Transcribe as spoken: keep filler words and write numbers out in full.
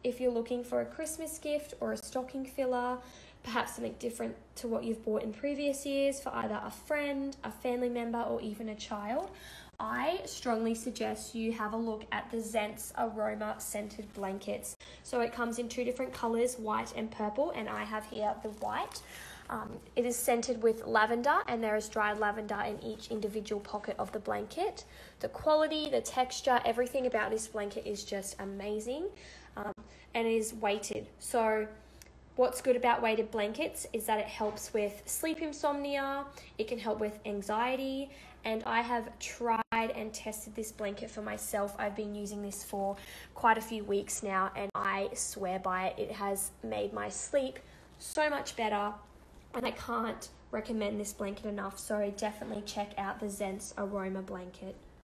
if you're looking for a Christmas gift or a stocking filler, perhaps something different to what you've bought in previous years for either a friend, a family member, or even a child, I strongly suggest you have a look at the Zents Aroma Scented Blankets. So it comes in two different colours, white and purple, and I have here the white. Um, it is scented with lavender, and there is dried lavender in each individual pocket of the blanket. The quality, the texture, everything about this blanket is just amazing, um, and is weighted. So what's good about weighted blankets is that it helps with sleep insomnia, it can help with anxiety, and I have tried and tested this blanket for myself. I've been using this for quite a few weeks now, and I swear by it. It has made my sleep so much better, and I can't recommend this blanket enough, so definitely check out the Zents Aroma Blanket.